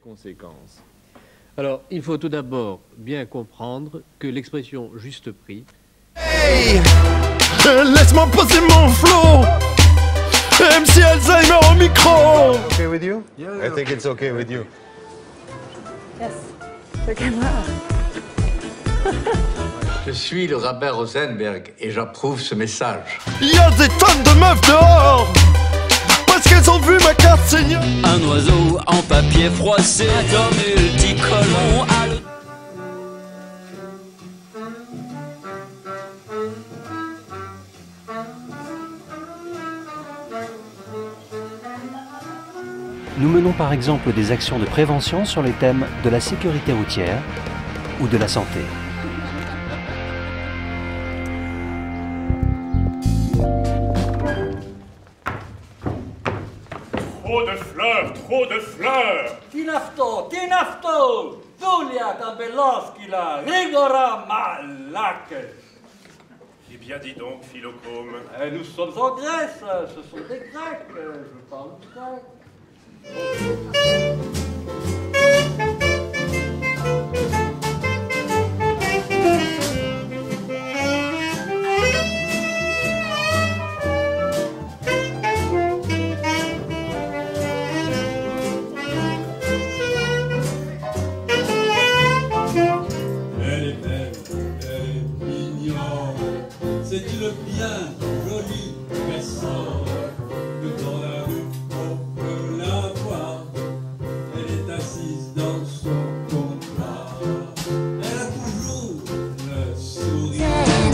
conséquences. Alors, il faut tout d'abord bien comprendre que l'expression juste prix... Hey, laisse-moi poser mon flow. MC Alzheimer au micro. Okay with you? Yeah. I think it's okay with you. Yes. The camera. Je suis le rabbin Rosenberg et j'approuve ce message. Il y a des tonnes de meufs dehors parce qu'elles ont vu ma carte seigneur. Un oiseau en papier froissé, un multicolore. Nous menons par exemple des actions de prévention sur les thèmes de la sécurité routière ou de la santé. Trop de fleurs, trop de fleurs! Tinafto, tinafto! Tulia Tambelovskila, Rigora Malak! Eh bien, dis donc, Philochrome. Nous sommes en Grèce, ce sont des Grecs, je parle grec. Elle est belle, elle est mignonne, c'est une bien jolie personne. Que dans la rue on peut la voir, elle est assise dans son comptoir. Elle a toujours le sourire.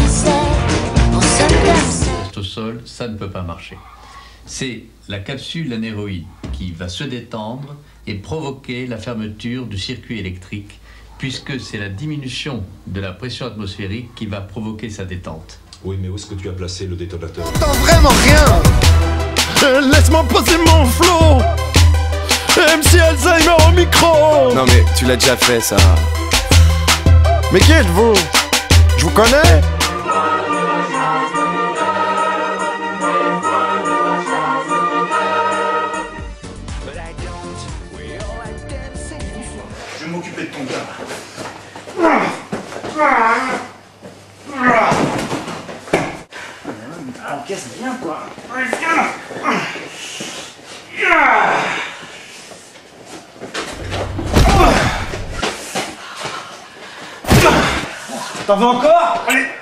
Au sol, ça ne peut pas marcher. C'est la capsule anéroïde qui va se détendre et provoquer la fermeture du circuit électrique, puisque c'est la diminution de la pression atmosphérique qui va provoquer sa détente. Oui, mais où est-ce que tu as placé le détonateur? J'entends vraiment rien. Laisse-moi poser mon flow. MC Alzheimer au micro. Non mais tu l'as déjà fait ça. Mais qui êtes-vous? Je vous connais. Je vais m'occuper de ton gars. Encaisse bien, quoi. T'en veux encore? Allez!